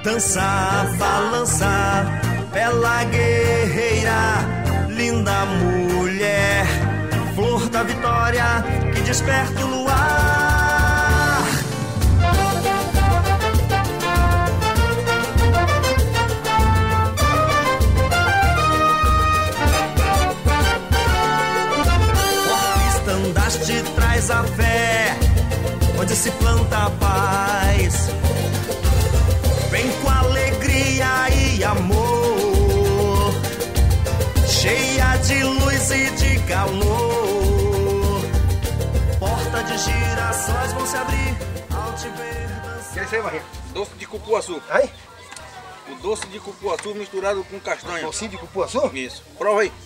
dançar, balançar, bela guerreira, linda mulher, flor da vitória que desperta o luar. Forte estandarte traz a fé, onde se planta a paz. Vem com alegria e amor, cheia de luz e de calor. Porta de girassóis vão se abrir ao te ver dançar. Que é isso aí, Barrinha? Doce de cupuaçu. Aí? O doce de cupuaçu misturado com castanha. Docinho de cupuaçu? Isso. Prova aí.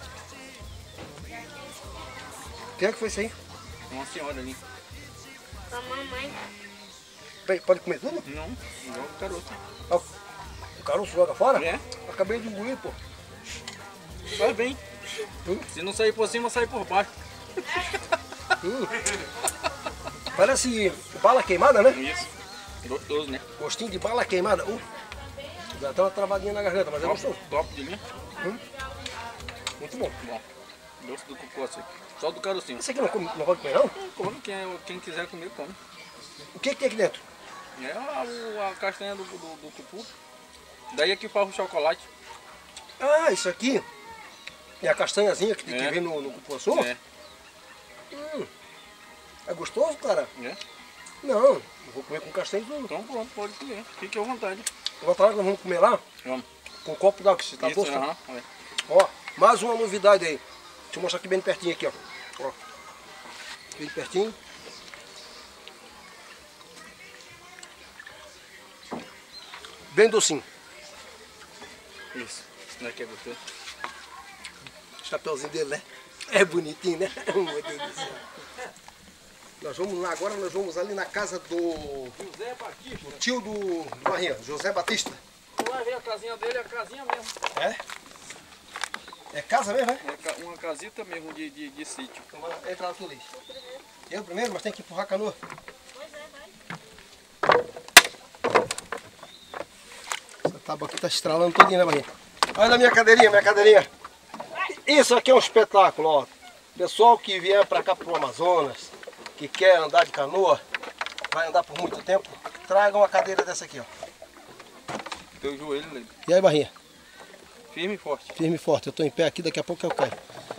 Quem é que foi isso aí? Uma senhora ali. Com a mamãe. Pode comer tudo? Não, joga o caroço. Ah, o caroço joga fora? É. Acabei de engolir, pô. Faz bem. Se não sair por cima, sai por baixo. Parece bala queimada, né? Isso. Gostoso, né? Gostinho de bala queimada. Dá até uma travadinha na garganta, mas é gostoso. Top de linha. Muito bom. Bom. Doce do cupuaçu. Só do carocinho. Esse aqui não pode comer, não? Come, quem quiser comer, come. O que tem aqui dentro? É a castanha do cupu. Daí é que faz o chocolate. Ah, isso aqui é a castanhazinha que vem no cupuaçu? É. É gostoso, cara? É. Não, eu vou comer com castanha e tudo. Então pronto, pode comer. Fique à vontade. Vou falar que nós vamos comer lá Vamos. com um copo d'água, que você tá Isso, doce. aham. Ó, mais uma novidade aí. Deixa eu mostrar aqui bem pertinho aqui, ó. Bem pertinho. Bem docinho. Isso. Não é que é gostoso? O chapeuzinho dele, né? É bonitinho, né? Meu Deus do céu. Nós vamos lá agora, nós vamos ali na casa do José Batista. do tio do Barrinha, José Batista. Tu vai ver a casinha dele, é a casinha mesmo. É? É casa mesmo, é? É uma casita mesmo de sítio. Então vamos entrar lá, Tulis. Eu primeiro, mas tem que empurrar a canoa. Essa tábua aqui tá estralando todinha, né, Barrinha? Olha a minha cadeirinha. Isso aqui é um espetáculo, ó. Pessoal que vier pra cá pro Amazonas, que quer andar de canoa, vai andar por muito tempo, traga uma cadeira dessa aqui, ó. Teu joelho, Leite. E aí, Barrinha? Firme e forte. Firme e forte. Eu tô em pé aqui, daqui a pouco eu caio.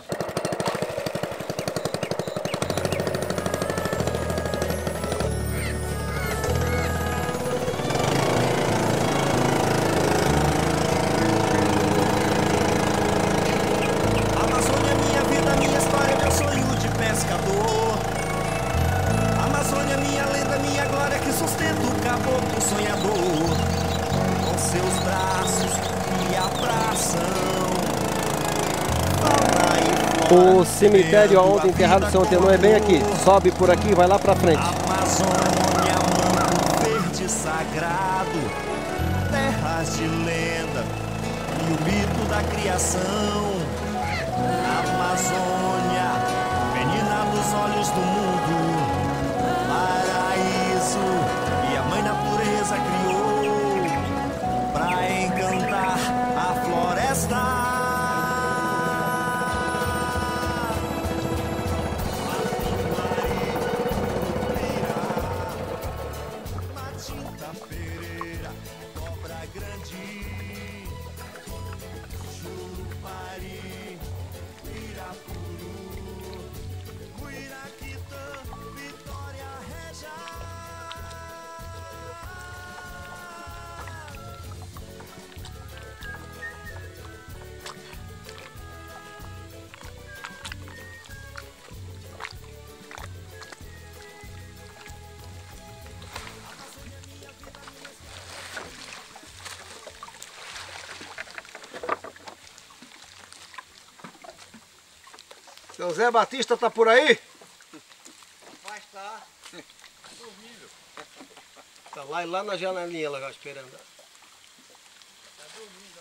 Amazônia, minha vida, minha história, meu sonho de pescador. Amazônia, minha lenda, minha glória, que sustenta o caboclo sonhador. Com seus braços me abraçam. Fauna e flora, O cemitério onde enterrado o seu Antenor é bem aqui. Sobe por aqui e vai lá pra frente. Amazônia, manto verde sagrado, terras de lenda e o mito da criação. Amazônia, menina dos olhos do mundo, paraíso e a mãe natureza criou pra encantar a floresta. Matinta Pereira, Cobra Grande, Jurupari, Irapuru, Muiraquitã, Vitória Reja. Seu Zé Batista tá por aí? Vai estar. Dormindo. Tá lá na janelinha, lá esperando. Tá dormindo.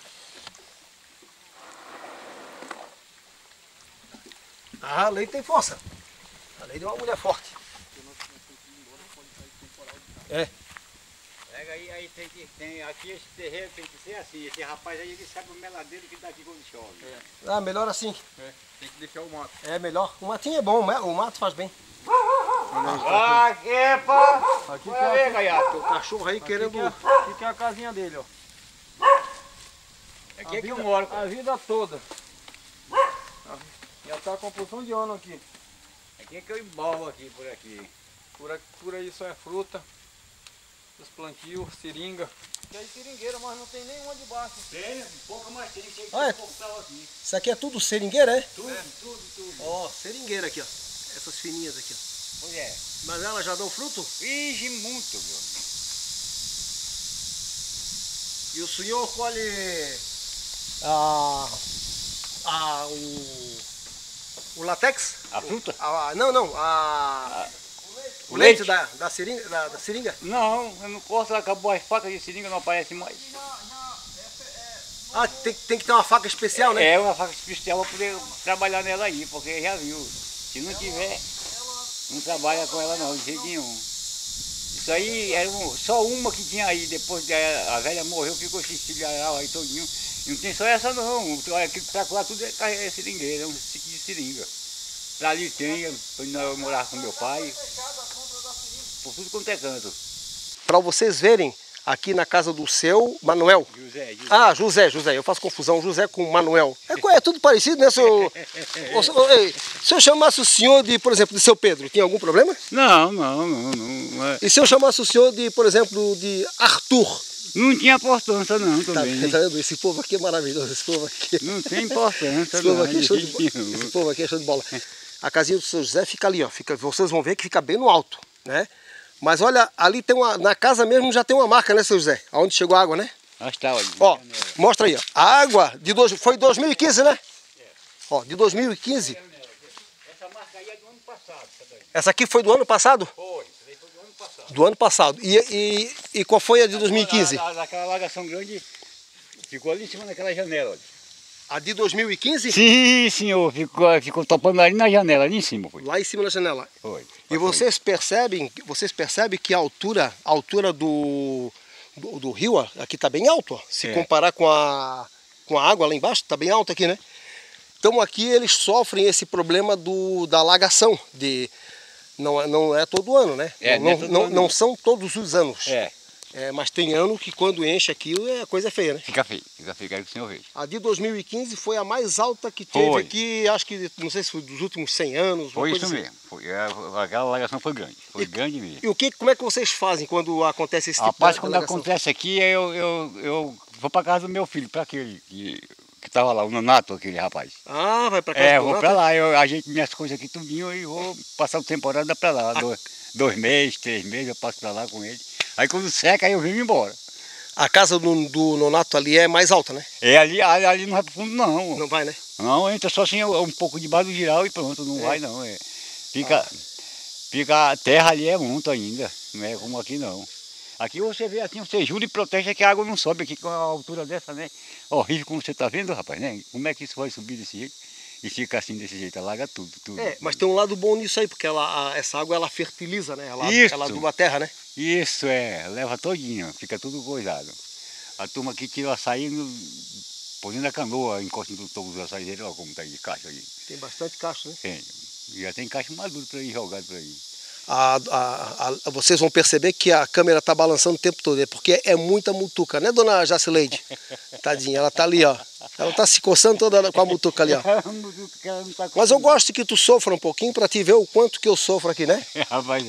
Ah, a lei tem força. A lei de uma mulher forte. É. Pega aí aí aqui esse terreiro tem que ser assim. Esse rapaz aí, ele sabe o meladeiro que dá aqui quando chove. Ah, melhor assim. Tem que deixar o mato. É melhor. O matinho é bom, o mato faz bem. Aqui é pá! Aqui Olha aí, gaiato. O cachorro aí querendo... Aqui que é a casinha dele, ó. Aqui é que eu moro. A vida toda. Já tá com porção de ano aqui. Aqui é que eu embalvo aqui, por aqui. Por aí só é fruta. Os plantios, seringa. Tem seringueira, mas não tem nenhuma de baixo. Tem, pouca mais tem, chega Ah, é? portal aqui. Isso aqui é tudo seringueira, é? Tudo. Ó, seringueira aqui, ó. Essas fininhas aqui, ó. Pois é. Mas elas já dão fruto? Ixi, muito, meu amigo. E o senhor colhe o látex? A fruta? O leite da seringa? Não, eu não posso, acabou as facas de seringa, não aparece mais. Ah, tem que ter uma faca especial, né? É uma faca especial para poder trabalhar nela aí, porque já viu. Se não tiver, não trabalha com ela não, de jeito nenhum. Isso aí era só uma que tinha aí, depois a velha morreu, ficou esse cilharal aí todinho. E não tem só essa não, aqui pra lá tudo é seringueira, é um sítio de seringa. Pra ali tem, eu morava com meu pai, por tudo quanto é canto. Para vocês verem, aqui na casa do seu Manuel. José. Ah, José. Eu faço confusão, José com Manuel. É tudo parecido, né, senhor? Se eu chamasse o senhor de, por exemplo, de seu Pedro, tinha algum problema? Não. E se eu chamasse o senhor de, por exemplo, de Arthur? Não tinha importância não também. Tá vendo? Esse povo aqui é maravilhoso, esse povo aqui. Não tem importância Esse povo não. aqui é show de bola. Esse povo aqui é show de bola. A casinha do seu José fica ali, ó. Vocês vão ver que fica bem no alto, né? Mas olha, ali tem na casa mesmo já tem uma marca, né, seu José? Aonde chegou a água, né? Ó, mostra aí, ó. A água foi 2015, né? Ó, de 2015. Essa marca aí é do ano passado. Essa aqui foi do ano passado? Foi do ano passado. Do ano passado. E qual foi a de 2015? Aquela alagação grande ficou ali em cima daquela janela. A de 2015? Sim, senhor. Ficou topando ali na janela, ali em cima. Foi. Lá em cima da janela. Foi. E vocês percebem que a altura do rio aqui está bem alto, ó. Se comparar com a água lá embaixo, está bem alto aqui, né? Então aqui eles sofrem esse problema da alagação. Não é todo ano, né? Não são todos os anos. Mas tem ano que quando enche aquilo a coisa é feia, né? Fica feio, quero que o senhor veja. A de 2015 foi a mais alta que teve aqui, acho que, não sei se foi dos últimos 100 anos. Foi isso assim. mesmo, aquela alagação foi grande, grande mesmo. E como é que vocês fazem quando acontece esse tipo Rapaz, de quando alagação? acontece aqui, eu vou para casa do meu filho, para aquele que estava lá, o Nonato, aquele rapaz. Ah, vai para casa do vou Nonato? para lá, eu ajeito minhas coisas aqui tudinho e vou passar o temporada para lá, 2 meses, 3 meses, eu passo para lá com ele. Aí quando seca, aí eu venho embora. A casa do Nonato ali é mais alta, né? Ali não vai pro fundo não. Não vai, né? Não, entra só assim um pouco debaixo do giral e pronto, não vai não. Fica a terra ali é muito ainda, não é como aqui não. Aqui você vê assim, você jura e protege que a água não sobe aqui com a altura dessa, né? Horrível como você está vendo, rapaz, né? Como é que isso vai subir desse jeito? E fica assim desse jeito, alaga tudo. Mas tem um lado bom nisso aí, porque essa água ela fertiliza, né? Ela aduba a terra, né? Isso, leva todinho, fica tudo coisado. A turma que tira o açaí, põe na canoa, encosta em todos os açaizeiros, olha como está aí de caixa aí. Tem bastante cacho, né? Tem, já tem caixa maduro para ir jogado por aí. Vocês vão perceber que a câmera está balançando o tempo todo, porque é muita mutuca, né, dona Jacileide? Tadinha, ela tá ali, ó. Ela está se coçando toda com a mutuca ali, ó. Mas eu gosto que tu sofra um pouquinho para te ver o quanto que eu sofro aqui, né? Rapaz,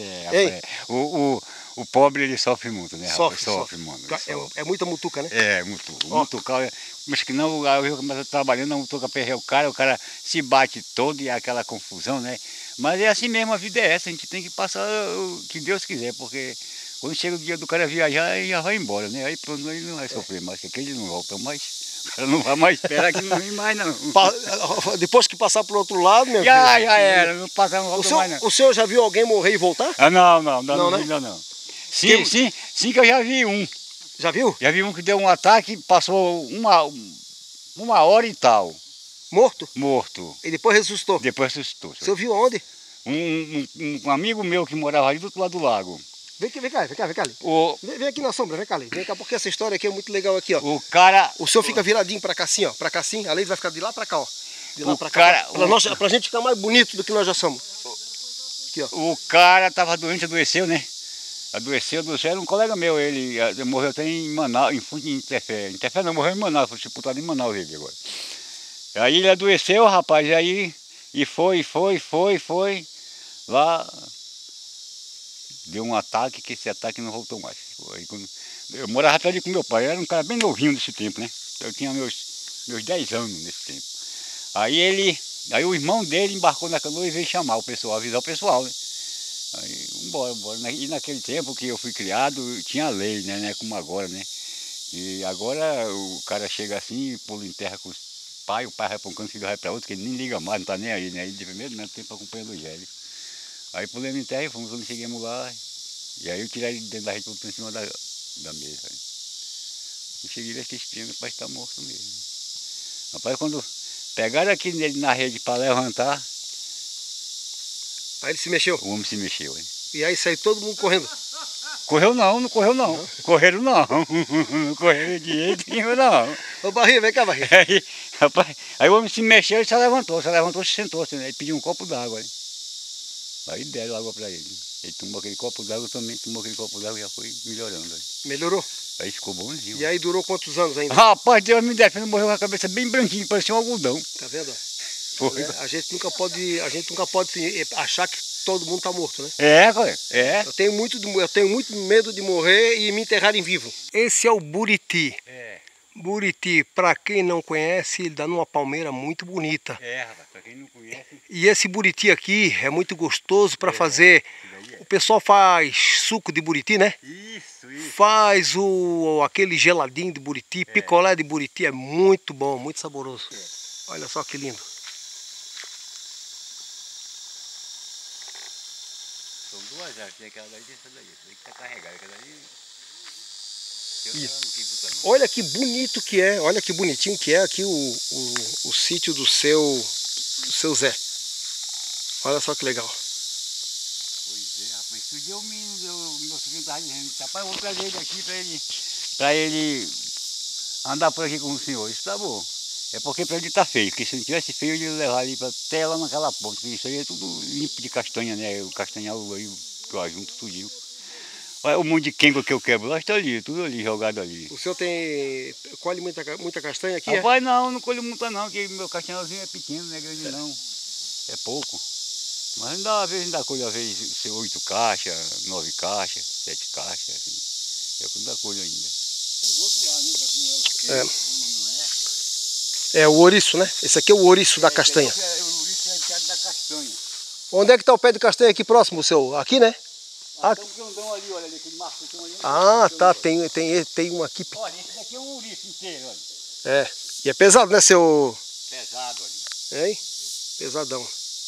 o pobre ele sofre muito, né? Sofre muito. É muita mutuca, né? Mutuca. Mas que não, eu começo trabalhando, a mutuca perreia o cara se bate todo e é aquela confusão, né? Mas é assim mesmo, a vida é essa, a gente tem que passar o que Deus quiser, porque quando chega o dia do cara viajar, ele já vai embora, né? Aí pronto, ele não vai sofrer mais, porque ele não volta mais. O cara não vai mais esperar que não vem mais, não. Depois que passar pro outro lado, meu filho? Já era, não volta mais, não. O senhor já viu alguém morrer e voltar? Não. Sim que eu já vi um. Já viu? Já vi um que deu um ataque, passou uma hora e tal. Morto? Morto. E depois ressuscitou? Depois ressuscitou. O senhor viu onde? Um amigo meu que morava ali do outro lado do lago. Vem cá ali. Vem aqui na sombra, vem cá ali. Vem cá, porque essa história aqui é muito legal aqui, ó. O cara... O senhor fica viradinho pra cá assim, ó. Pra cá assim, a lei vai ficar de lá pra cá, ó. De lá O pra cá. cara- Pra gente ficar mais bonito do que nós já somos. Aqui, ó. O cara tava doente, adoeceu, né? Adoeceu, era um colega meu, ele morreu até em Manaus, em Interfé. Interfé não, morreu em Manaus, foi sepultado em Manaus ele agora. Aí ele adoeceu, rapaz, e foi. Lá deu um ataque, que esse ataque não voltou mais. Aí, eu morava até ali com meu pai, eu era um cara bem novinho nesse tempo, né? Eu tinha meus 10 anos nesse tempo. Aí o irmão dele embarcou na canoa e veio chamar o pessoal, avisar o pessoal, né? Aí, bora. E naquele tempo que eu fui criado, tinha lei, né? Como agora, né? E agora o cara chega assim, pula em terra com os pais, o pai vai para um canto, o filho vai para outro, que ele nem liga mais, não tá nem aí, né? Ele de primeiro tempo acompanhando o Gélio. Aí pulamos em terra e fomos, quando chegamos lá, e aí eu tirei ele dentro da rede, botou em cima da mesa. Eu cheguei e fiquei espiando, o pai está morto mesmo. Rapaz, quando pegaram aqui nele na rede para levantar, Aí ele se mexeu. o homem se mexeu, hein? E aí saiu todo mundo correndo. Correu não correu não. Correram não. Não correram de jeito nenhum não. Ô Barrinha, vem cá, Barrinha. Aí, rapaz, aí o homem se mexeu e se levantou, se sentou, assim, né? Ele pediu um copo d'água. Aí deram água para ele. Ele tomou aquele copo d'água também, e já foi melhorando. Aí. Melhorou. Aí ficou bonzinho. E aí durou quantos anos ainda? Rapaz, Deus me defenda, morreu com a cabeça bem branquinha, parecia um algodão. Tá vendo? Foi. A gente nunca pode achar que todo mundo tá morto, né? Cara, é. Eu tenho muito medo de morrer e me enterrarem vivo. Esse é o Buriti. Buriti, para quem não conhece, ele dá numa palmeira muito bonita. Rapaz, para quem não conhece. E esse Buriti aqui é muito gostoso para fazer. O pessoal faz suco de Buriti, né? Isso. Faz aquele geladinho de Buriti, picolé de Buriti, é muito bom, muito saboroso. Olha só que lindo. São duas árvores, tem aquela daí e essa daí. Essa daí que tá carregada, aquela daí. Olha que bonito que é, olha que bonitinho que é aqui o sítio do seu Zé. Olha só que legal. Pois é, rapaz. Esse dia o meu filho estava dizendo, rapaz, eu vou trazer ele aqui para ele andar por aqui com o senhor. Isso tá bom. É porque para ele tá feio, porque se não tivesse feio, ele ia levar ali até lá naquela ponta, porque isso aí é tudo limpo de castanha, né? O castanhal aí que eu ajunto tudinho. Olha o monte de quengo que eu quebro, lá está ali, tudo ali, jogado ali. O senhor colhe muita castanha aqui? Rapaz, não colho muita não, porque meu castanhalzinho é pequeno, não é grande não. É pouco. Mas às vezes ainda colho, às vezes 8 caixas, 9 caixas, 7 caixas, assim. É quando ainda colho ainda. Os outros lá, né? É o ouriço, né? Esse aqui é o ouriço da castanha. É o ouriço da castanha. Onde é que está o pé de castanha aqui próximo, seu? Aqui, né? Tem um grandão ali, olha ali, aquele marco tem um ali. Ah, tá, tem um aqui. Olha, esse daqui é um ouriço inteiro, olha. É, e é pesado, né, seu? Pesado, olha. Hein? Pesadão.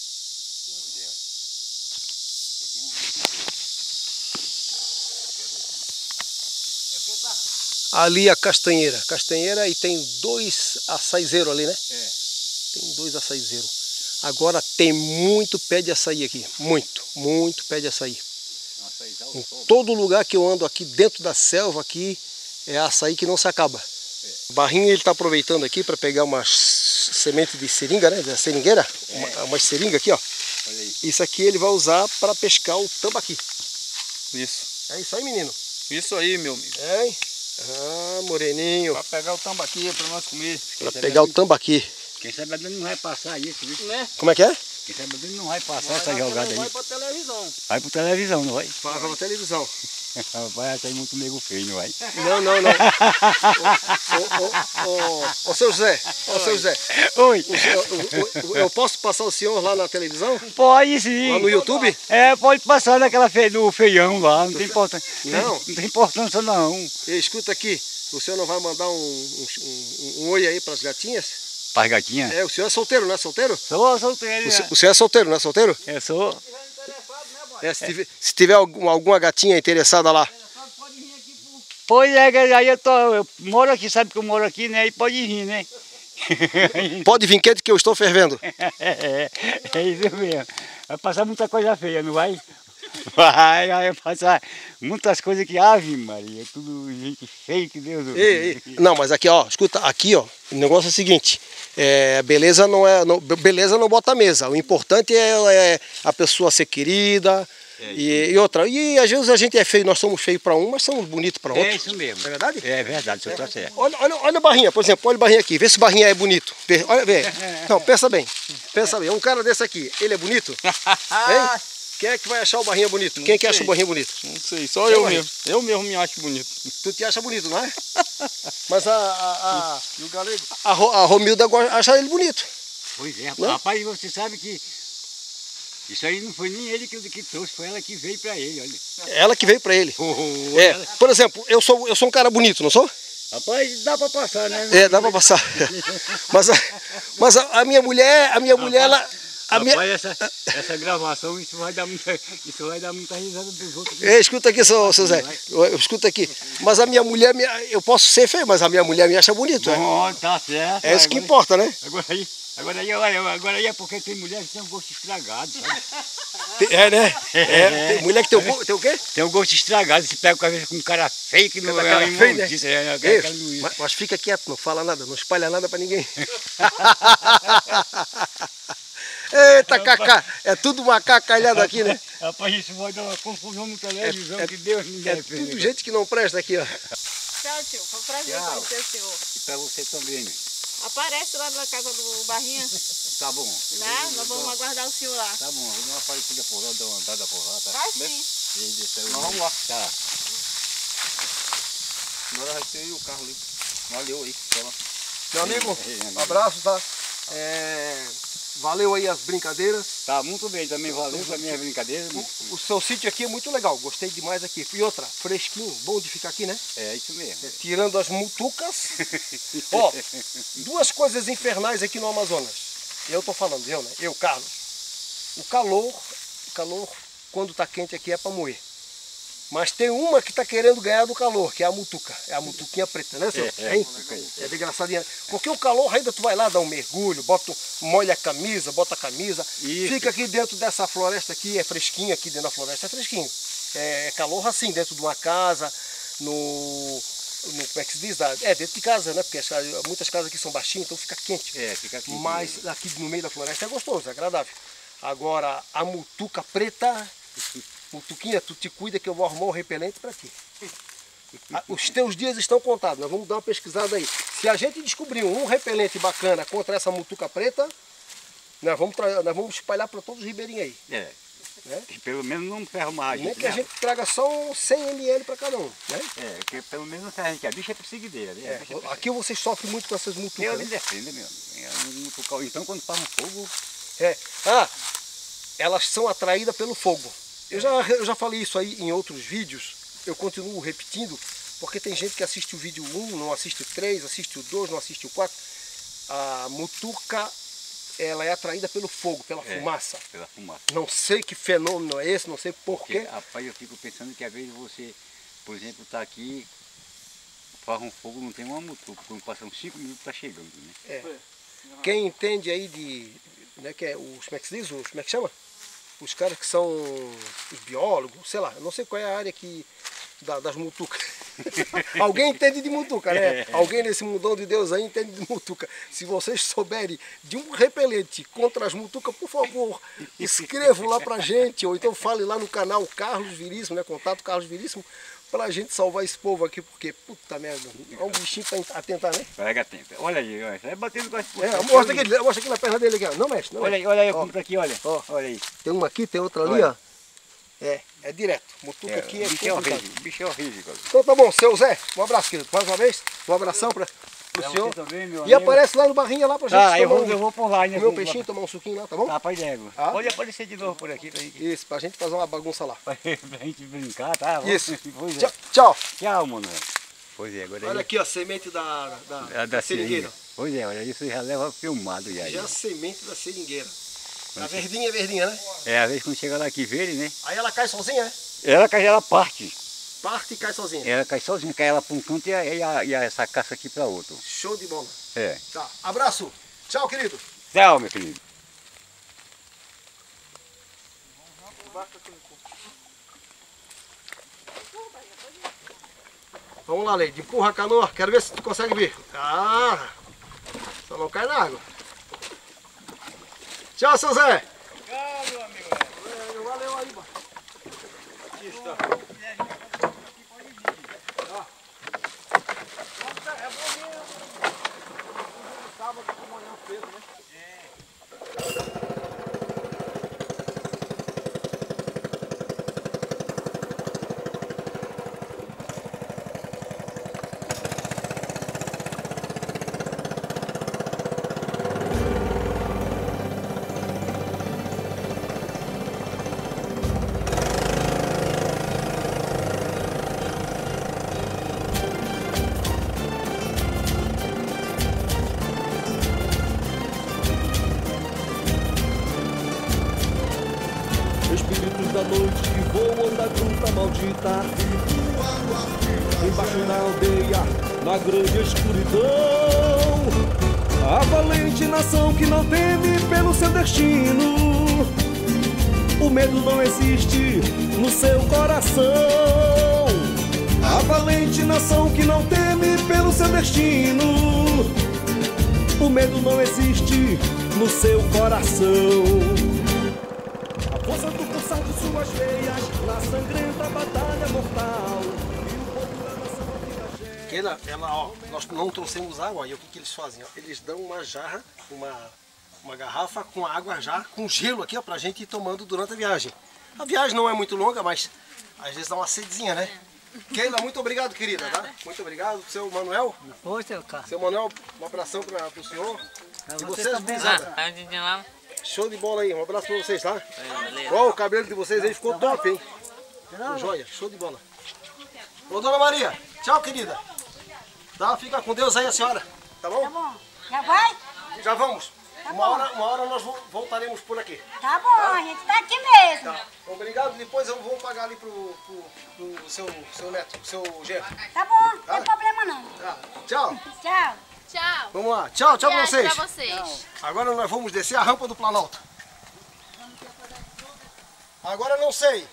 Ali a castanheira. Castanheira e tem 2 açaizeiros ali, né? Tem 2 açaizeiros. Agora tem muito pé de açaí aqui. Muito pé de açaí. Em todo lugar que eu ando aqui dentro da selva aqui é açaí que não se acaba. O Barrinho ele está aproveitando aqui para pegar umas sementes de seringa, né? Da seringueira. Uma seringa aqui, ó. Isso aqui ele vai usar para pescar o tambaqui. Isso. É isso aí, menino? Isso aí, meu amigo. É, hein? Ah, moreninho. Para pegar o tambaqui para nós comer. Para pegar o tambaqui. Quem sabe ele não vai passar isso, viu? Né? Como é que é? Quem sabe ele não vai passar essa jogada aí. Vai para televisão. Vai pro televisão, não vai? Vai pra televisão. Vai sair muito nego feio, não vai? Não. Ô seu José, Oi. Eu posso passar o senhor lá na televisão? Pode sim. Lá no YouTube? Pode passar naquela do feião lá, não tem importância. Não? Não tem importância não. Escuta aqui, o senhor não vai mandar um oi aí para as gatinhas? Para as gatinhas? O senhor é solteiro, não é solteiro? Sou solteiro. O senhor é solteiro, não é solteiro? Eu sou. Se tiver alguma gatinha interessada lá. Pois é, aí eu moro aqui, sabe que eu moro aqui, né? E pode vir, né? Pode vir quente que eu estou fervendo. É isso mesmo. Vai passar muita coisa feia, não vai? Vai passar muitas coisas que Ave Maria, tudo gente feia que Deus. Não, mas aqui, ó, escuta, aqui, ó, o negócio é o seguinte, beleza beleza não bota a mesa. O importante é a pessoa ser querida. E outra, e às vezes a gente é feio, nós somos feios para um, mas somos bonitos para outro. É isso mesmo. É verdade? É verdade, o senhor está certo. Olha a barrinha, por exemplo, olha a barrinha aqui, vê se a barrinha é bonito. Vê. Não, pensa bem. Um cara desse aqui, ele é bonito? Hein? Quem é que vai achar o barrinha bonito? Quem que acha o barrinha bonito? Não sei, só eu mesmo. Eu mesmo me acho bonito. Tu te acha bonito, não é? Mas E o galego? a Romilda acha ele bonito. Pois é, Não? rapaz, você sabe que isso aí não foi nem ele que trouxe, foi ela que veio pra ele, olha. Ela que veio pra ele. Por exemplo, eu sou um cara bonito, não sou? Rapaz, dá pra passar, né? Dá pra passar. mas a minha mulher, ela... Rapaz, essa gravação, isso vai dar muita risada dos outros. Escuta aqui, seu Zé. Escuta aqui. Mas a minha mulher, eu posso ser feio, mas a minha mulher me acha bonito. Bom, tá certo. É isso que importa, né? Agora aí é porque tem mulher que tem um gosto estragado, sabe? Né? Tem mulher que tem o quê? Tem um gosto estragado, se pega com um cara feio que não cara feio, né? Mas fica quieto, não fala nada, não espalha nada pra ninguém. Eita, Cacá, é tudo uma cacalhada aqui, né? Rapaz, isso vai dar uma confusão no televisão, que Deus me deve. Tudo gente que não presta aqui, ó. Tchau, tio. Foi um prazer conhecer o senhor. E pra você também, né? Aparece lá na casa do Barrinha. Tá bom. Né? Nós vamos aguardar o senhor lá. Tá bom, vou dar uma parecida por lá, dar uma andada por lá, tá? Vai sim. Nós vamos lá. Tá. Agora vai ser o carro ali. Valeu aí. Meu amigo, um abraço, tá? Valeu aí as brincadeiras. Tá, muito bem, também valeu também as brincadeiras. O seu sítio aqui é muito legal, gostei demais aqui. E outra, fresquinho, bom de ficar aqui, né? É isso mesmo. Tirando as mutucas. Ó, duas coisas infernais aqui no Amazonas. Eu tô falando, eu, Carlos. O calor, quando tá quente aqui é para moer. Mas tem uma que está querendo ganhar do calor, que é a mutuca. É a mutuquinha preta, né, senhor? É desgraçadinha. Porque o calor ainda tu vai lá, dá um mergulho, molha a camisa, bota a camisa. Isso. Fica aqui dentro dessa floresta aqui, é fresquinho aqui dentro da floresta, é fresquinho. É calor assim, dentro de uma casa, como é que se diz? Dentro de casa, né? Porque muitas casas aqui são baixinhas, então fica quente. Fica quente. Mas aqui no meio da floresta é gostoso, é agradável. Agora, a mutuca preta... Mutuquinha, tu te cuida que eu vou arrumar um repelente para ti. Os teus dias estão contados, nós vamos dar uma pesquisada aí. Se a gente descobrir um repelente bacana contra essa mutuca preta, nós vamos espalhar para todos os ribeirinhos aí. Né? Pelo menos não ferro mais. Nem que a gente traga só 100 ml para cada um. Né? Que pelo menos não ferro, que a bicha é perseguideira. Né? Aqui vocês sofrem muito com essas mutucas. Eu me defendo, meu. Então quando faz um fogo... Elas são atraídas pelo fogo. Eu já falei isso aí em outros vídeos, eu continuo repetindo, porque tem gente que assiste o vídeo 1, não assiste o 3, assiste o 2, não assiste o 4. A mutuca, ela é atraída pelo fogo, pela fumaça. Pela fumaça. Não sei que fenômeno é esse, não sei porquê. Rapaz, eu fico pensando que às vezes você, por exemplo, está aqui, faz um fogo, não tem uma mutuca, quando passa uns 5 minutos está chegando, né? Quem entende aí de, né, que é os, como é que se diz, como é que chama? Os caras que são os biólogos, sei lá, eu não sei qual é a área das mutucas. Alguém entende de mutuca, né? Alguém nesse mundão de Deus aí entende de mutuca. Se vocês souberem de um repelente contra as mutucas, por favor, escrevam lá pra gente, ou então fale lá no canal Carlos Veríssimo, né? Contato Carlos Veríssimo, pra gente salvar esse povo aqui, porque, puta merda, é um bichinho pra atentar, né? Pega atento. Olha aí, olha, vai batendo com as mostra aqui na perna dele aqui, ó. Não mexe, não mexe. Olha aí, como tá aqui, olha. Olha aí. Tem uma aqui, tem outra ali, ó. É direto. Mutuca aqui é complicado. O bicho é horrível. Então tá bom, seu Zé, um abraço, querido. Mais uma vez, um abração pro senhor. Também, meu e aparece lá no Barrinha lá pra gente eu vou por lá, né? Comer um peixinho, tomar um suquinho lá, tá bom? Rapaz d'égua. Pode aparecer de novo por aqui. Isso, pra gente fazer uma bagunça lá. Pra gente brincar, tá? Isso. Tchau. Tchau, mano. Pois é, agora olha aqui, ó, a semente da seringueira. Pois é, olha, isso já leva filmado já. Já a semente da seringueira. A verdinha, né? Às vezes quando chega lá aqui verde, né? Aí ela cai sozinha, né? Ela parte. Parte e cai sozinha. Ela cai sozinha, cai ela para um canto e essa caça aqui para outro. Show de bola. Tá, abraço. Tchau, querido. Tchau, meu querido. Vamos lá, Leide. Empurra a canoa. Quero ver se tu consegue vir. Ah! Só não cai na água. Tchau, seu Zé. Tchau, meu amigo. Valeu aí, mano. Aqui está. É bom mesmo. Sábado com manhã cedo, né? Espíritos da noite que voam da gruta maldita, embaixo da aldeia, na grande escuridão. A valente nação que não teme pelo seu destino, o medo não existe no seu coração. A valente nação que não teme pelo seu destino, o medo não existe no seu coração. A força do pulsar de suas veias, na sangrenta batalha mortal. E o povo da nação aqui Keila, ó, nós não trouxemos água, e o que eles fazem? Ó? Eles dão uma jarra, uma garrafa com água já, com gelo aqui, ó, pra gente ir tomando durante a viagem. A viagem não é muito longa, mas às vezes dá uma sedezinha, né? Keila, muito obrigado, querida, tá? Muito obrigado. Seu Manuel? Oi, seu cara. Seu Manuel, um abração pro senhor. E vocês, também. gurizada? Show de bola aí, um abraço pra vocês, tá? Ó, o cabelo de vocês aí ficou top, hein? Ficou joia, show de bola. Ô, dona Maria, tchau, querida. Tá, fica com Deus aí a senhora, tá bom? Tá bom. Já vai? Já vamos. Tá uma bom. hora nós voltaremos por aqui. Tá bom, a gente tá aqui mesmo. Tá. Obrigado, depois eu vou pagar ali pro seu neto, pro seu genro. Tá bom, Tá. não tem problema não. Tá. Tchau. Tchau. Tchau. Vamos lá. Tchau, tchau pra vocês. Pra vocês. Agora nós vamos descer a rampa do Planalto. Agora eu não sei.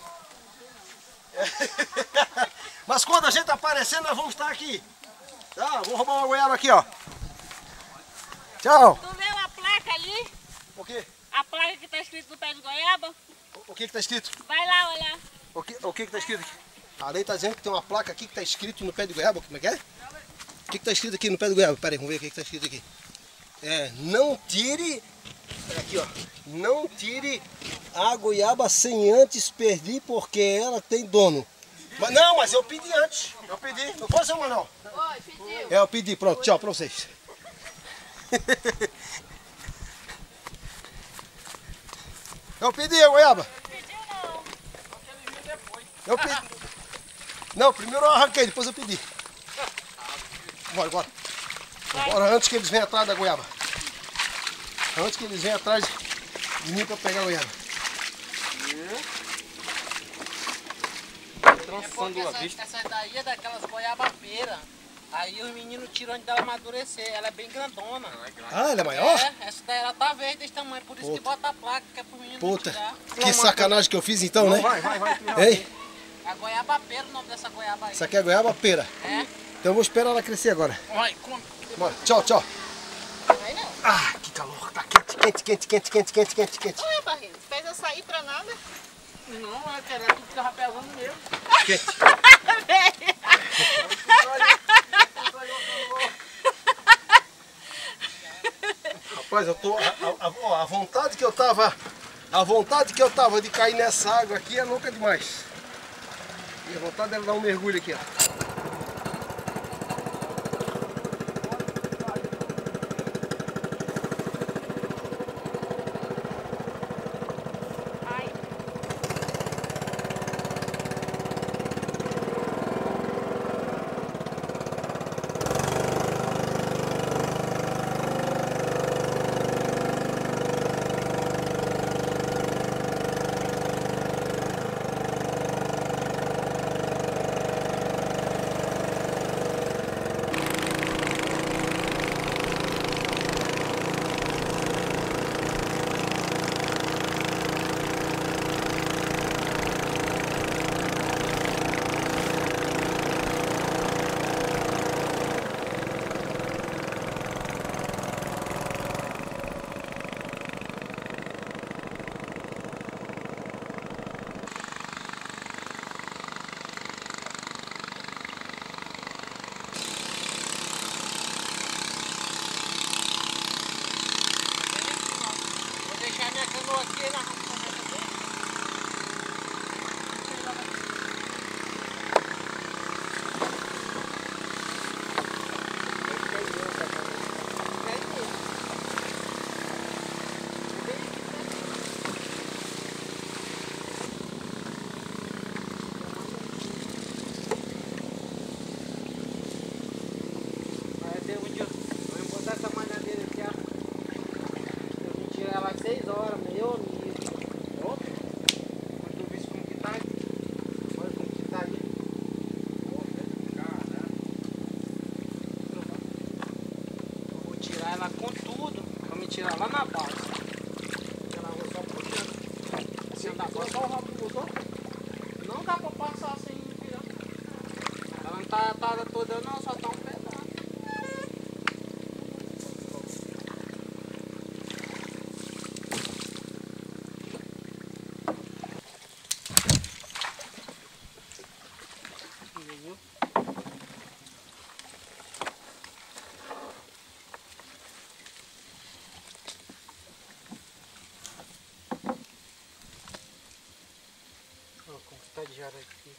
Mas quando a gente aparecer, nós vamos estar aqui. Tá, vou roubar uma goiaba aqui, ó. Tchau. Tu viu a placa ali? O quê? A placa que tá escrito no pé de goiaba? O que que tá escrito? Vai lá olhar. O que que tá escrito aqui? A lei tá dizendo que tem uma placa aqui que tá escrito no pé de goiaba. Como é que é? O que que tá escrito aqui no pé de goiaba? Pera aí, vamos ver o que que tá escrito aqui. Não tire... Aqui, ó. Não tire a goiaba sem antes pedir, porque ela tem dono. Mas eu pedi antes. Eu pedi. Não foi, seu Manuel? Oi, pediu. Eu pedi. Pronto, tchau pra vocês. Eu pedi a goiaba. Eu pedi. Não, primeiro eu arranquei, depois eu pedi. Bora. Bora antes que eles venham atrás da goiaba. Antes que eles venham atrás de mim pra pegar a goiaba. Trançando a vista. Essa daí é daquelas goiabapeiras. Aí os meninos tiram antes dela amadurecer. Ela é bem grandona. Ah, ela é maior? É, essa daí ela tá verde desse tamanho. Por isso que bota a placa, que é pro menino Puta, tirar. que sacanagem que eu fiz então, né? Vai. Ei, A goiabapeira, o nome dessa goiaba aí. isso aqui é goiaba pera. É? Então eu vou esperar ela crescer agora. Vai, come. Bora, tchau. Vai não. Ah, que calor, tá quente. Ué, Barreto, fez eu sair pra nada? Não, eu quero que ficava pesando mesmo. Quente. Rapaz, eu tô. A vontade que eu tava. A vontade que eu tava de cair nessa água aqui é louca demais. E a vontade era dar um mergulho aqui, ó. toda não, só tá um pedaço. Olha como tá de jararaca aqui.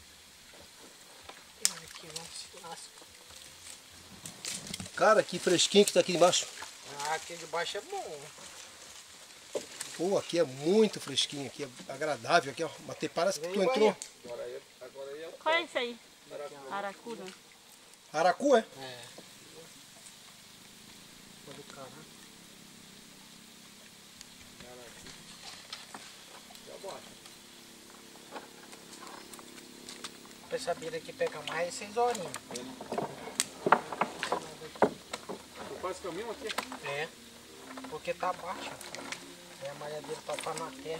Aqui não se lasca. Cara, que fresquinho que tá aqui embaixo. Ah, aqui de baixo é bom. Pô, aqui é muito fresquinho, aqui é agradável. Aqui, ó, mas parece que tu entrou. Qual é isso aí? Aracuda. Aracu, é? É. Olha o cara. Essa beira aqui pega mais 6 horinhas. Tu faz caminho aqui? É. Porque tá baixo. Aí a malhadeira tá na terra.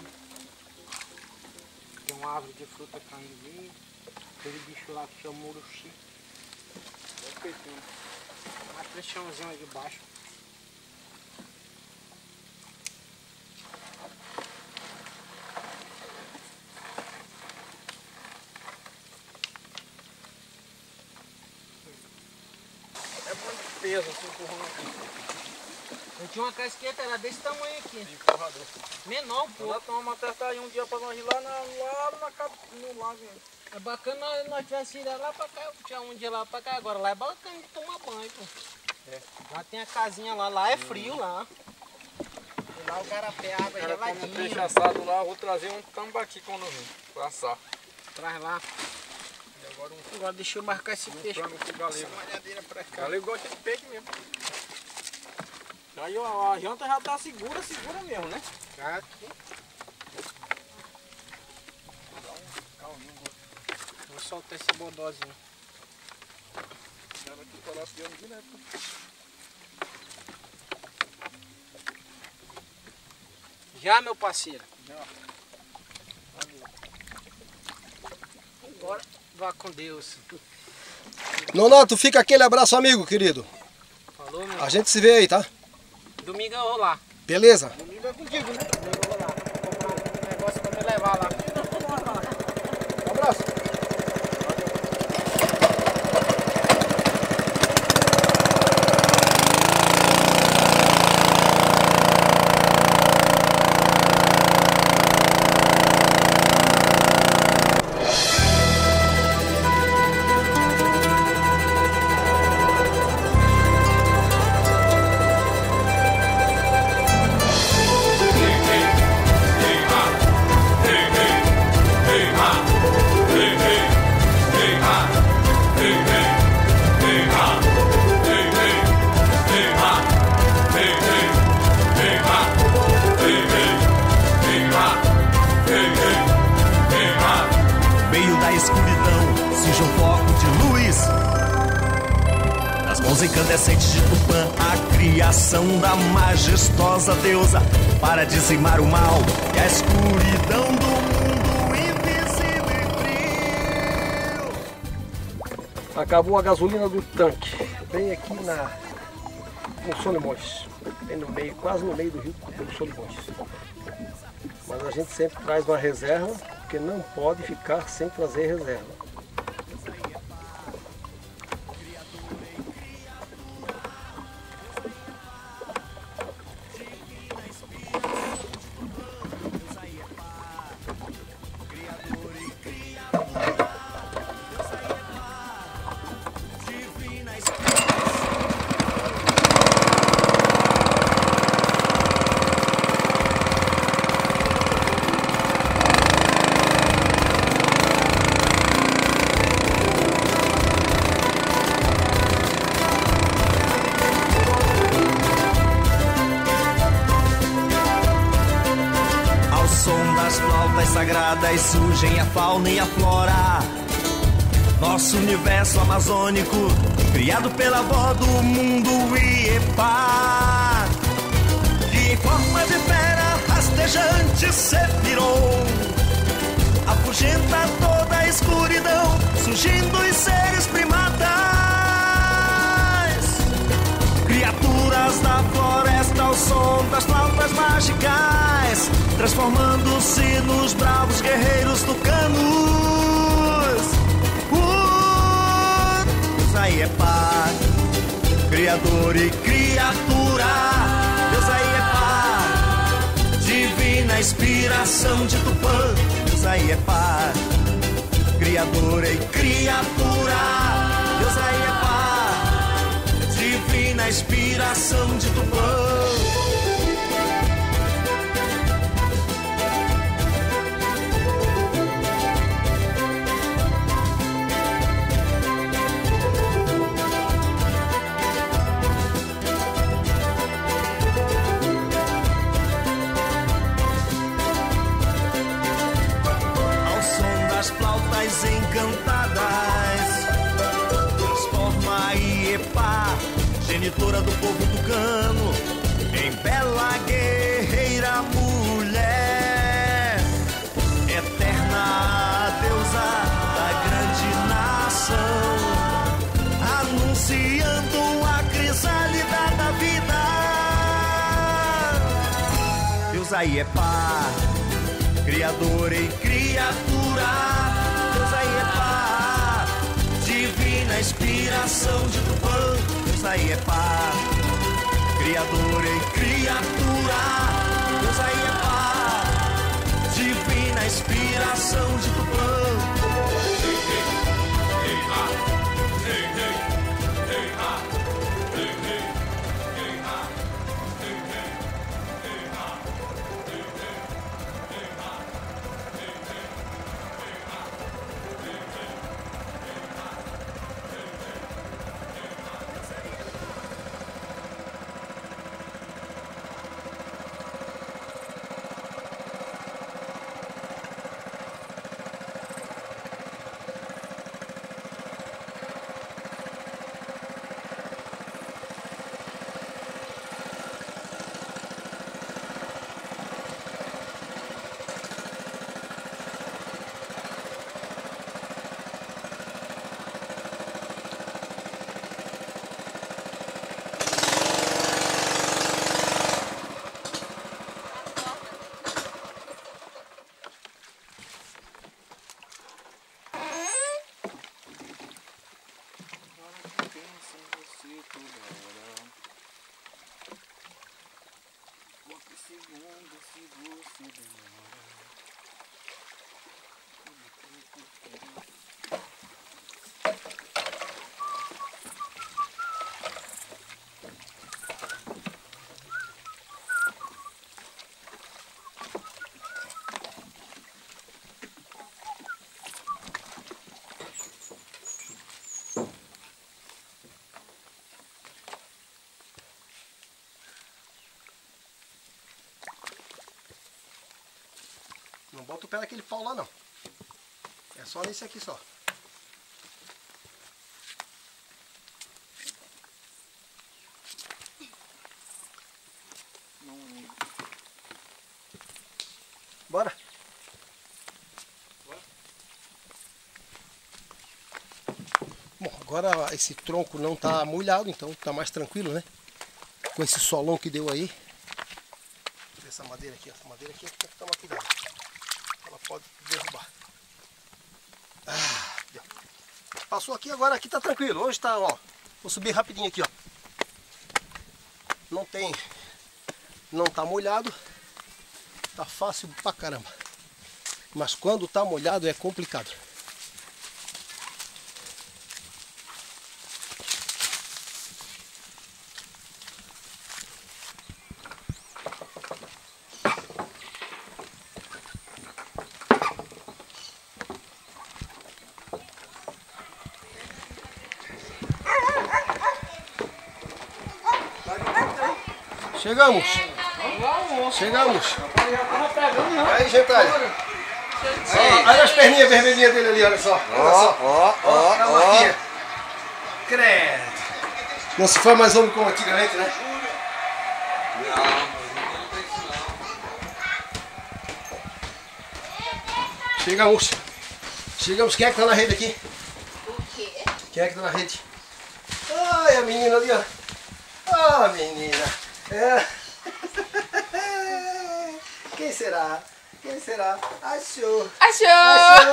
Tem uma árvore de fruta caindo ali. Aquele bicho lá que chama uruxi. Aquele chãozinho aí de baixo. É muito peso assim, empurrando aqui. Eu tinha uma casqueta, era desse tamanho aqui. Empurrador. Menor um pouco. Nós tomamos uma testa aí um dia pra nós ir lá no lago. É bacana nós tivesse ido lá pra cá, tinha um dia lá pra cá, agora lá é bacana de tomar banho, pô. É. Lá tem a casinha lá é frio lá. E lá o garapé, a água é Cara, como um peixe geladinha. assado lá, vou trazer um tambaqui quando vim, pra assar. Traz lá. E agora Agora deixa eu marcar esse peixe. frango com galego. Essa malhadeira pra cá. Galego gosta de peixe mesmo. Aí ó, a janta já tá segura mesmo, né? Aqui. Vou soltar esse bodózinho. Ela aqui tá laceando direto. Já, meu parceiro? Já. Agora vá com Deus. Nonato, fica aquele abraço, amigo, querido. Falou, meu? A gente se vê aí, tá? Domingo eu vou lá. Beleza? Domingo é contigo, né? Domingo eu vou lá. Vou comprar um negócio pra me levar lá. Um abraço. Meio da escuridão surge um foco de luz. Nas mãos incandescentes de Tupã, a criação da majestosa deusa para dizimar o mal e a escuridão do mundo invisível e frio. Acabou a gasolina do tanque. Bem aqui no Solimões. Bem no meio, quase no meio do rio do Solimões. Mas a gente sempre traz uma reserva, porque não pode ficar sem trazer reserva. Sagradas surgem a fauna e a flora. Nosso universo amazônico, criado pela avó do mundo Iepá, que em forma de fera rastejante se virou, afugenta toda a escuridão, surgindo os seres primatas. das flautas mágicas, transformando-se nos bravos guerreiros tucanos. Deus aí é Pá, Criador e criatura. Deus aí é Pá, divina inspiração de Tupã. Deus aí é Pá, Criador e criatura. Deus aí é Pá, divina inspiração de Tupã. Encantadas, transforma Iepá, genitora do povo tucano, em bela guerreira mulher, eterna deusa da grande nação, anunciando a crisálida da vida. Deus aí é Pá, Criador e criatura. Divina inspiração de Tupã. Deus aí é Pá, Criador e criatura. Deus aí é Pá, divina inspiração de Tupã. Não bota o pé naquele pau lá não. É só nesse aqui só. Bora. Bom, agora esse tronco não tá molhado, então tá mais tranquilo, né? Com esse solão que deu aí. Essa madeira aqui, essa madeira aqui tem que tomar cuidado. Ela pode derrubar. Passou aqui, agora aqui tá tranquilo. Hoje tá, ó. Vou subir rapidinho aqui, ó. Não tá molhado. Tá fácil pra caramba. Mas quando tá molhado é complicado. Chegamos! Chegamos! Aí, gentalha! Olha as perninhas vermelhinhas dele ali, olha só! Ó! Credo! Não se faz mais homem como antigamente, né? Chegamos! Chegamos! Quem é que tá na rede aqui? O quê? Quem é que tá na rede? Ai, a menina ali, ó! Ah, menina! É. Quem será? Quem será? Achou! Achou!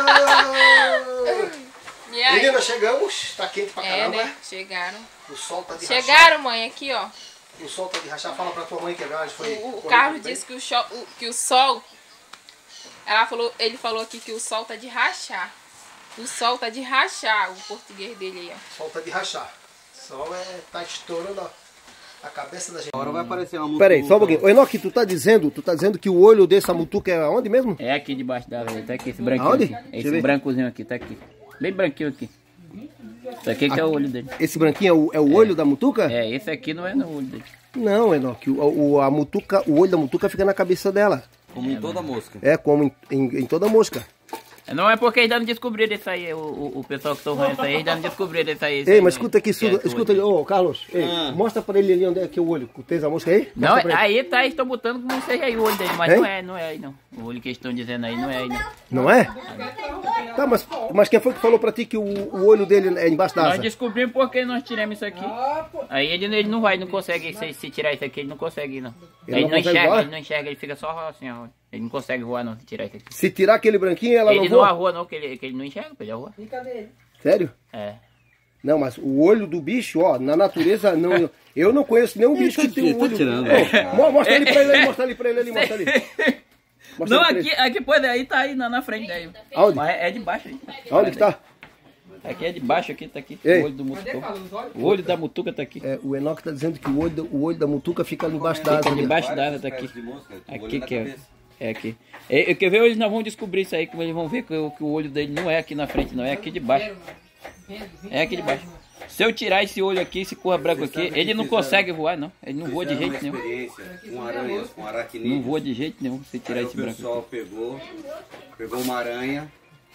E aí? Menina, chegamos. Tá quente pra caramba. né? Chegaram. O sol tá de rachar. Chegaram, mãe, aqui, ó. O sol tá de rachar. Fala pra tua mãe que a gente foi... O Carlos disse que o sol... Ele falou aqui que o sol tá de rachar. O sol tá de rachar, o português dele aí, ó. O sol tá de rachar. O sol tá estourando a cabeça da gente. Agora vai aparecer uma mutuca. Pera aí, só um pouquinho. Ô, Enoque, tu tá dizendo que o olho dessa mutuca é onde mesmo? É aqui debaixo da árvore, tá aqui, esse branquinho. Aonde? Aqui. Esse brancozinho aqui, tá aqui. Bem branquinho aqui. Isso aqui que é o olho dele. Esse branquinho é o olho da mutuca? É, esse aqui não é no olho dele. Não, Enoque, o olho da mutuca fica na cabeça dela. Como em toda mosca. É, como em toda mosca. Não é porque eles ainda não descobriram isso aí, o pessoal que estão vendo isso aí, eles ainda não descobriram isso aí. Ei, mas escuta aqui, escuta ali, ô Carlos, mostra pra ele ali onde é que é o olho, tem a mosca aí? Não, aí tá, eles estão botando como seja aí o olho dele, mas não é aí não. O olho que eles estão dizendo aí não é aí não. Não é? Tá, mas quem foi que falou pra ti que o olho dele é embaixo da asa? Nós descobrimos porque nós tiramos isso aqui. Aí ele não consegue, se tirar isso aqui, ele não consegue não. Ele não enxerga, ele fica só assim, ó. Ele não consegue voar não, se tirar isso aqui. Se tirar aquele branquinho, ela ele não voa? Ele não voa não, que ele não enxerga pra ele voar. Sério? É. Não, mas o olho do bicho, ó, na natureza, não, eu não conheço nenhum bicho que tem o olho... Mostra ele pra ele, mostra ali pra ele, mostra ali. Não, aqui pode, aí tá aí na frente daí. Aonde? Mas é de baixo aí. Aonde que tá? Aqui é de baixo, aqui tá aqui. Ei. O olho do mutuca. O olho da mutuca tá aqui. É, o Enoque tá dizendo que o olho da mutuca fica ali embaixo da asa. Fica debaixo da asa, tá aqui. Aqui que é. É aqui. Quer ver, eles não vão descobrir isso aí, como eles vão ver que o olho dele não é aqui na frente, não, é aqui de baixo. É aqui de baixo. Se eu tirar esse olho aqui, esse cor branco aqui, ele não consegue voar, não. Ele não voa de jeito nenhum. Com aranhas, com aracnídeos. Não voa de jeito nenhum se tirar esse branco. O pessoal pegou uma aranha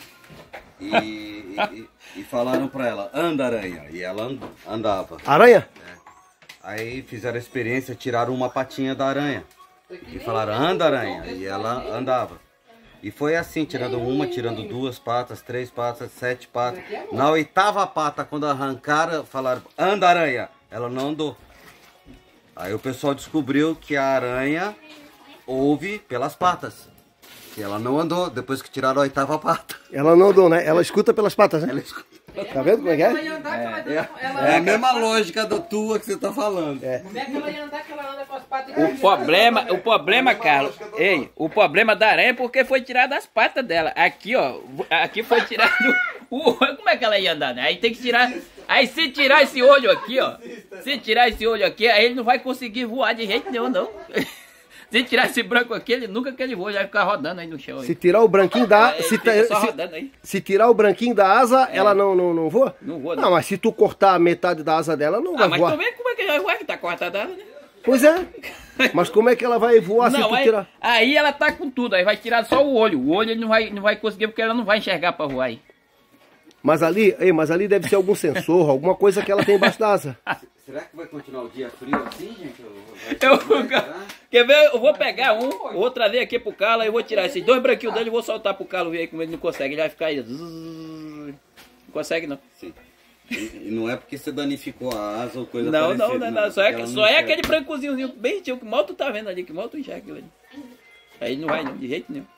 e falaram pra ela, anda aranha. E ela andava. Aranha? É. Aí fizeram a experiência, tiraram uma patinha da aranha. E falaram, anda aranha. E ela andava. E foi assim, tirando uma, tirando 2 patas, 3 patas, 7 patas. Na 8ª pata, quando arrancaram, falaram, anda aranha. Ela não andou. Aí o pessoal descobriu que a aranha ouve pelas patas. Que ela não andou, depois que tiraram a 8ª pata. Ela não andou, né? Ela escuta pelas patas, né? Ela escuta. Tá vendo como é que é? É a mesma lógica da tua que você tá falando. Como é que ela ia andar que ela anda com as patas? O problema, Carlos, o problema da aranha é porque foi tirado as patas dela. Aqui, ó, aqui foi tirado o olho. Como é que ela ia andar, né? Aí tem que tirar. Aí se tirar esse olho aqui, ó. Se tirar esse olho aqui, aí ele não vai conseguir voar de jeito nenhum, não. Se tirar esse branco aqui, ele nunca que ele voa, ele vai ficar rodando aí no chão. Aí. Se tirar o branquinho da... Se tirar o branquinho da asa, ela não voa? Não voa, não. Mas se tu cortar a metade da asa dela, não vai voar. Mas também como é que ela vai voar? Que tá cortada, né? Pois é. Mas como é que ela vai voar se tu tirar? Aí ela tá com tudo, aí vai tirar só o olho. O olho ele não vai conseguir porque ela não vai enxergar pra voar aí. Mas ali deve ser algum sensor, alguma coisa que ela tem embaixo da asa. Será que vai continuar o dia frio assim, gente? Quer ver? Eu vou pegar vou trazer aqui pro Carlos, aí eu vou tirar esses 2 branquinhos dele e vou soltar pro Carlos ver aí como ele não consegue. Ele vai ficar aí. Não consegue não. Sim. E não é porque você danificou a asa ou coisa não, parecida. Não. Só é aquele brancozinho bem gentil que mal tu tá vendo ali, que mal tu enxerga aquilo ali. Aí não vai não, de jeito nenhum.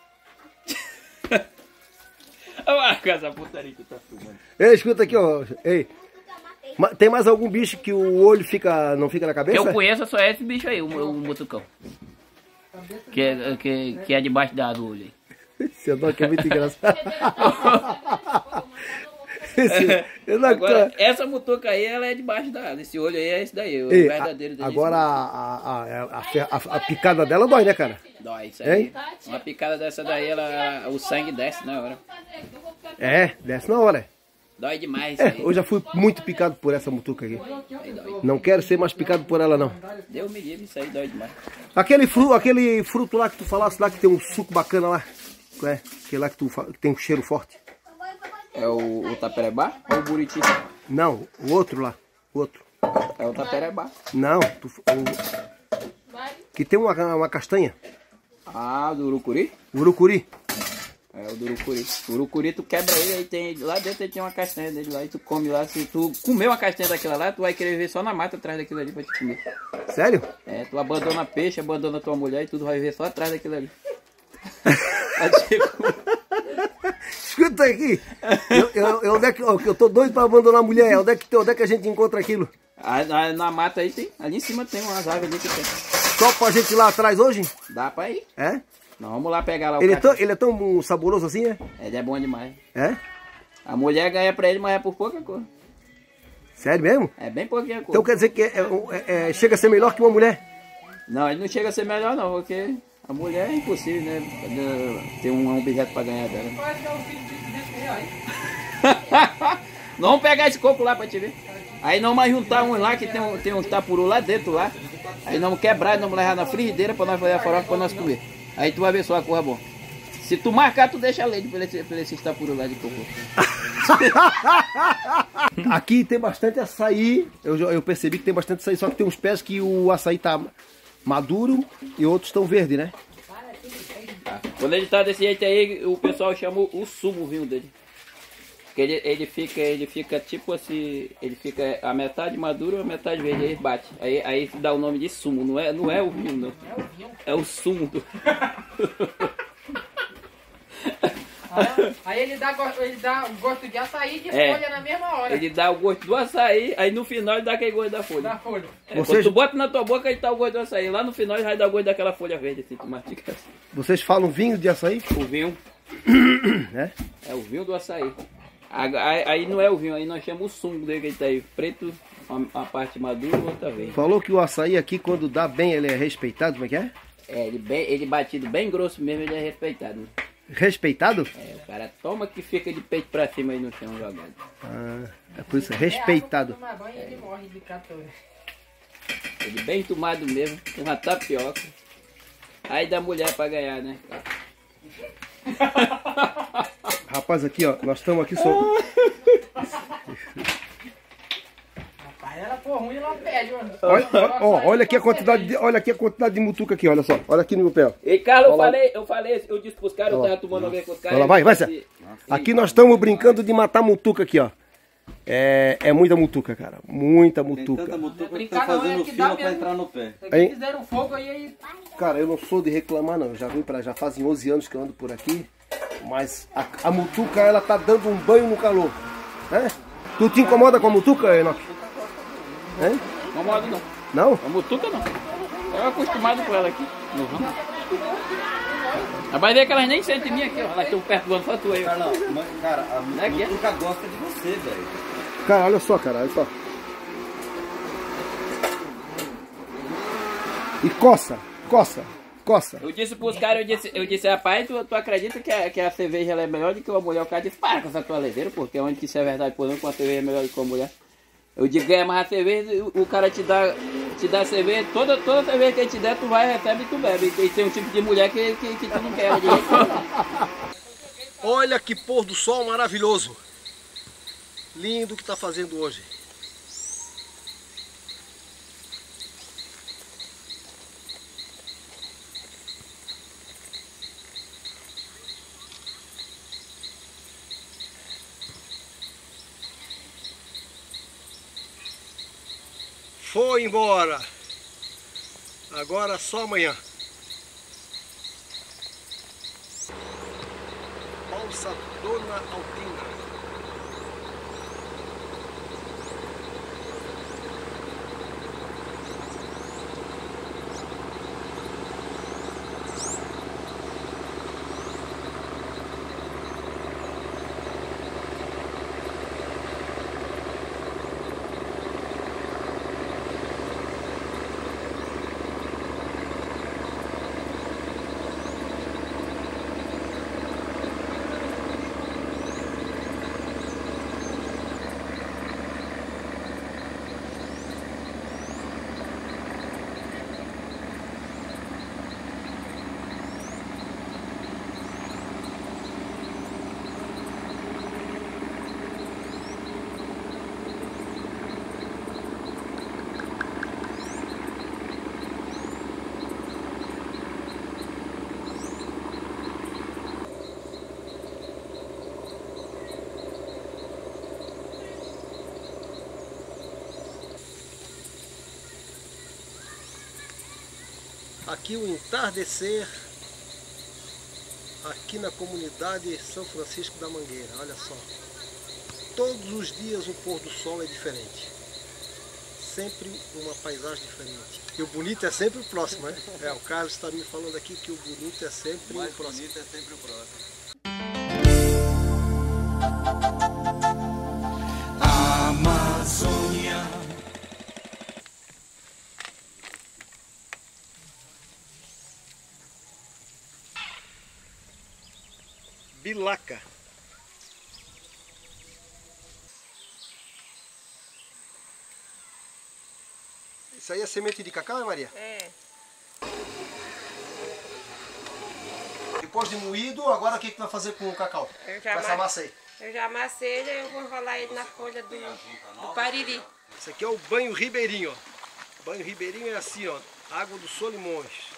Olha com essa putaria que tu tá filmando. Ei, escuta aqui, ó. Ei. Tem mais algum bicho que o olho não fica na cabeça? Eu conheço só esse bicho aí, o mutucão. Que é debaixo da asa o olho aí. Esse Enoque é muito engraçado. Agora, essa mutuca aí, ela é debaixo da asa. Esse olho aí é esse daí, o verdadeiro dele. Agora a picada dela dói, né, cara? Dói, isso aí. Hein? Uma picada dessa daí, o sangue desce na hora. É, desce na hora. Dói demais isso aí. Eu já fui muito picado por essa mutuca aqui. Não quero ser mais picado por ela, não. Deus me livre, isso aí dói demais. Aquele fruto lá que tu falasse lá, que tem um suco bacana lá. É, aquele lá que tem um cheiro forte. É o taperebá ou o buriti? Não, o outro lá. O outro. É o taperebá. Não, que tem uma castanha. Ah, do urucuri? Urucuri. É o do urucuri. O urucuri tu quebra ele, aí tem, lá dentro ele tem uma castanha dele lá e tu come lá. Se tu comer uma castanha daquela lá, tu vai querer ver só na mata atrás daquilo ali pra te comer. Sério? É, tu abandona peixe, abandona tua mulher e tudo vai ver só atrás daquilo ali. Escuta aqui, onde é que eu tô doido pra abandonar a mulher, onde é que a gente encontra aquilo? Na mata aí tem, ali em cima tem umas árvores ali que tem. Só pra gente ir lá atrás hoje? Dá pra ir. É? Não, vamos lá pegar lá o ele é tão saboroso assim, é? Ele é bom demais. É? A mulher ganha pra ele, mas é por pouca coisa. Sério mesmo? É bem pouquinha coisa. Então quer dizer que chega a ser melhor que uma mulher? Não, ele não chega a ser melhor não, porque a mulher é impossível, né? Ter um objeto pra ganhar dela. Não vamos pegar esse coco lá pra te ver. Aí não mais juntar uns lá que tem uns tapuru lá dentro lá. Aí não quebrar, não levar na frigideira pra nós fazer a farofa pra nós comer. Aí tu vai ver só a cor boa. Se tu marcar, tu deixa leite pra esse tapuru lá de coco. Aqui tem bastante açaí. Eu percebi que tem bastante açaí, só que tem uns pés que o açaí tá maduro e outros estão verdes, né? Quando ele tá desse jeito aí, o pessoal chama o sumo vinho dele. Porque ele fica tipo assim, ele fica a metade maduro e a metade verde, aí bate. Aí dá o nome de sumo, não é o vinho não. É o sumo do... Aí ele dá o gosto de açaí de folha na mesma hora. Ele dá o gosto do açaí, aí no final ele dá aquele gosto da folha. Quando tu bota na tua boca, ele tá o gosto do açaí. Lá no final ele vai dar o gosto daquela folha verde, assim, tu mastiga. Vocês falam vinho de açaí? O vinho. É o vinho do açaí. Aí não é o vinho, aí nós chamamos o sumo dele que ele tá aí. Preto, a parte madura e outra verde. Falou que o açaí aqui, quando dá bem, ele é respeitado, como é que é? É, ele batido bem grosso mesmo, ele é respeitado. Né? Respeitado? É, o cara toma que fica de peito pra cima aí no chão jogado. Ah, é por isso, respeitado. Ele morre de catora. Ele bem tomado mesmo, com uma tapioca. Aí dá mulher pra ganhar, né? Rapaz, aqui ó, nós estamos aqui só... Ela for ruim, ela pede, mano. Olha aqui a quantidade de mutuca aqui, olha só. Olha aqui no meu pé. E Carlos, eu disse pros caras, eu tava tomando alguém com os caras. Olha lá, vai, Zé. Aqui nós estamos brincando de matar mutuca aqui, ó. É muita mutuca, cara. Muita mutuca. Tem tanta mutuca que tá fazendo fila pra entrar no pé. Fizeram fogo aí. Cara, eu não sou de reclamar não. Eu já fazem 11 anos que eu ando por aqui. Mas a mutuca, ela tá dando um banho no calor. Né? Tu te incomoda com a mutuca, Enoque? Não incomoda não. Não? A mutuca não. Eu acostumado com ela aqui. Mas é que elas nem sentem mim aqui, ó. Elas estão perto do ano, só tu aí. Cara, a mutuca gosta de você, velho. Cara, olha só, cara, olha só. E coça. Eu disse pros caras, eu disse, rapaz, tu acredita que a cerveja ela é melhor do que uma mulher? O cara disse, para com essa tua leveira, porque onde que isso é verdade, por exemplo, uma cerveja é melhor do que uma mulher. Eu digo, mas a cerveja, o cara te dá cerveja, toda cerveja que ele te der, tu vai, recebe e tu bebe. E tem um tipo de mulher que tu não quer. Olha que pôr do sol maravilhoso. Lindo que tá fazendo hoje. Foi embora. Agora só amanhã. Balsa Dona Altina. aqui o entardecer aqui na comunidade São Francisco da Mangueira. Olha só, todos os dias o pôr do sol é diferente, sempre uma paisagem diferente. E o bonito é sempre o próximo, né? O Carlos está me falando aqui que o bonito é sempre o próximo. Bonito é sempre o próximo. Amazônia. Bilaca. Isso aí é semente de cacau, né, Maria? É. Depois de moído, agora o que vai fazer com o cacau? Com essa massa aí? Eu já amassei, eu vou enrolar ele na folha do pariri. Esse aqui é o banho ribeirinho, ó. Banho ribeirinho é assim, ó. Água do Solimões.